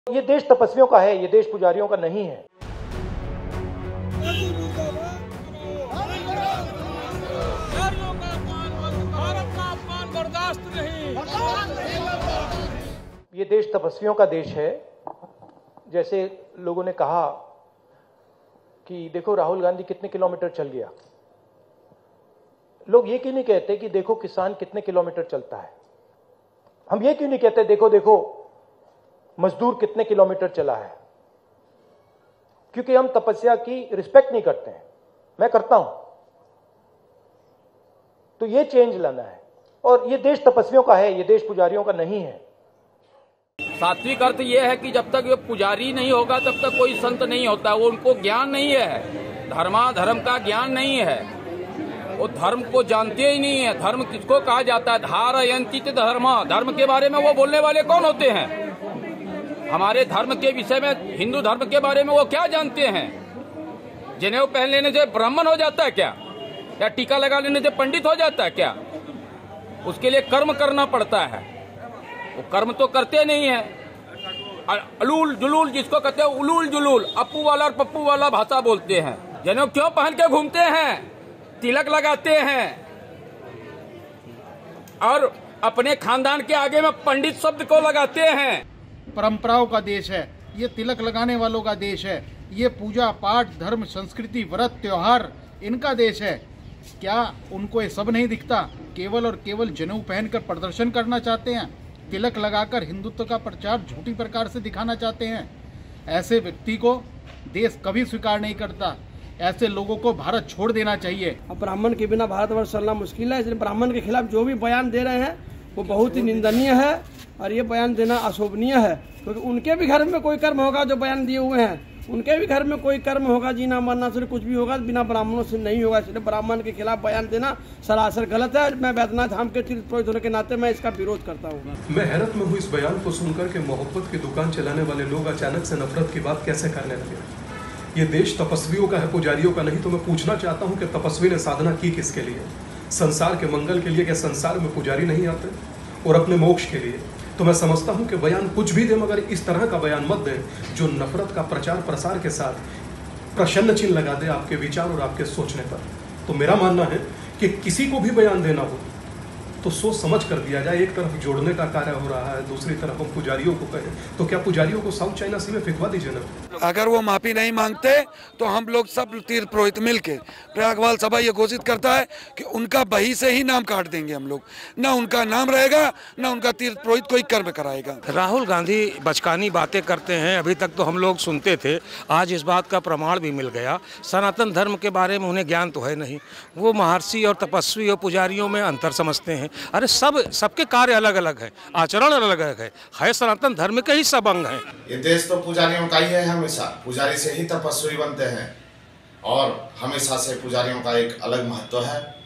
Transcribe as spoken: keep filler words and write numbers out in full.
ये देश तपस्वियों का है, ये देश पुजारियों का नहीं है। ये देश तपस्वियों का देश है। जैसे लोगों ने कहा कि देखो राहुल गांधी कितने किलोमीटर चल गया, लोग ये क्यों नहीं कहते कि देखो किसान कितने किलोमीटर चलता है। हम ये क्यों नहीं कहते देखो देखो मजदूर कितने किलोमीटर चला है। क्योंकि हम तपस्या की रिस्पेक्ट नहीं करते हैं। मैं करता हूं। तो ये चेंज लाना है, और ये देश तपस्वियों का है, ये देश पुजारियों का नहीं है। सात्विक अर्थ ये है कि जब तक ये पुजारी नहीं होगा तब तक कोई संत नहीं होता। वो उनको ज्ञान नहीं है, धर्मा धर्म का ज्ञान नहीं है, वो धर्म को जानते ही नहीं है। धर्म किसको कहा जाता है? धारयन्ति धर्म। धर्म के बारे में वो बोलने वाले कौन होते हैं? हमारे धर्म के विषय में, हिंदू धर्म के बारे में वो क्या जानते हैं? जनेऊ पहन लेने से ब्राह्मण हो जाता है क्या? या टीका लगा लेने से पंडित हो जाता है क्या? उसके लिए कर्म करना पड़ता है। वो कर्म तो करते नहीं है। अलूल जुलूल जिसको कहते हैं, उलूल जुलूल, अप्पू वाला और पप्पू वाला भाषा बोलते हैं। जनेऊ क्यों पहन के घूमते हैं? तिलक लगाते हैं और अपने खानदान के आगे में पंडित शब्द को लगाते हैं। परंपराओं का देश है ये, तिलक लगाने वालों का देश है ये, पूजा पाठ धर्म संस्कृति व्रत त्योहार इनका देश है। क्या उनको ये सब नहीं दिखता? केवल और केवल जनेऊ पहनकर प्रदर्शन करना चाहते हैं, तिलक लगाकर हिंदुत्व का प्रचार झूठी प्रकार से दिखाना चाहते हैं। ऐसे व्यक्ति को देश कभी स्वीकार नहीं करता। ऐसे लोगों को भारत छोड़ देना चाहिए। अब ब्राह्मण के बिना भारतवर्ष चलना मुश्किल है, इसलिए ब्राह्मण के खिलाफ जो भी बयान दे रहे हैं वो बहुत ही निंदनीय है, और ये बयान देना अशोभनीय है। क्योंकि तो उनके भी घर में कोई कर्म होगा जो बयान दिए हुए हैं, उनके भी घर में कोई कर्म होगा, जीना मरना से कुछ भी होगा, बिना ब्राह्मणों से नहीं होगा। इसलिए ब्राह्मण के खिलाफ बयान देना सरासर गलत है। मैं वैद्यनाथ धाम के तीर्थ पुरोहित होने के नाते मैं इसका विरोध करता हूँ। मैं हैरत में हूँ इस बयान को सुनकर के मोहब्बत की दुकान चलाने वाले लोग अचानक से नफरत की बात कैसे करने लगे। ये देश तपस्वियों का है, पुजारियों का नहीं। तो मैं पूछना चाहता हूँ कि तपस्वी ने साधना की किसके लिए? संसार के मंगल के लिए। क्या संसार में पुजारी नहीं आते? और अपने मोक्ष के लिए। तो मैं समझता हूं कि बयान कुछ भी दे, मगर इस तरह का बयान मत दें जो नफरत का प्रचार प्रसार के साथ प्रश्न चिन्ह लगा दे आपके विचार और आपके सोचने पर। तो मेरा मानना है कि किसी को भी बयान देना हो तो सोच समझ कर दिया जाए। एक तरफ जोड़ने का कार्य हो रहा है, दूसरी तरफ हम पुजारियों को कहें तो क्या पुजारियों को साउथ चाइना सी में फिकवा दीजिए ना। अगर वो माफी नहीं मांगते तो हम लोग सब तीर्थ पुरोहित मिलके प्रयागवाल सभा ये घोषित करता है कि उनका बही से ही नाम काट देंगे हम लोग। ना उनका नाम रहेगा, ना उनका तीर्थ पुरोहित कोई कर्म कराएगा। राहुल गांधी बचकानी बातें करते हैं, अभी तक तो हम लोग सुनते थे, आज इस बात का प्रमाण भी मिल गया। सनातन धर्म के बारे में उन्हें ज्ञान तो है नहीं। वो महर्षि और तपस्वी और पुजारियों में अंतर समझते हैं। अरे सब सबके कार्य अलग अलग है, आचरण अलग अलग है, है सनातन धर्म के ही सब अंग हैं। ये देश तो पुजारियों का ही है। हमेशा पुजारी से ही तपस्वी बनते हैं, और हमेशा से पुजारियों का एक अलग महत्व है।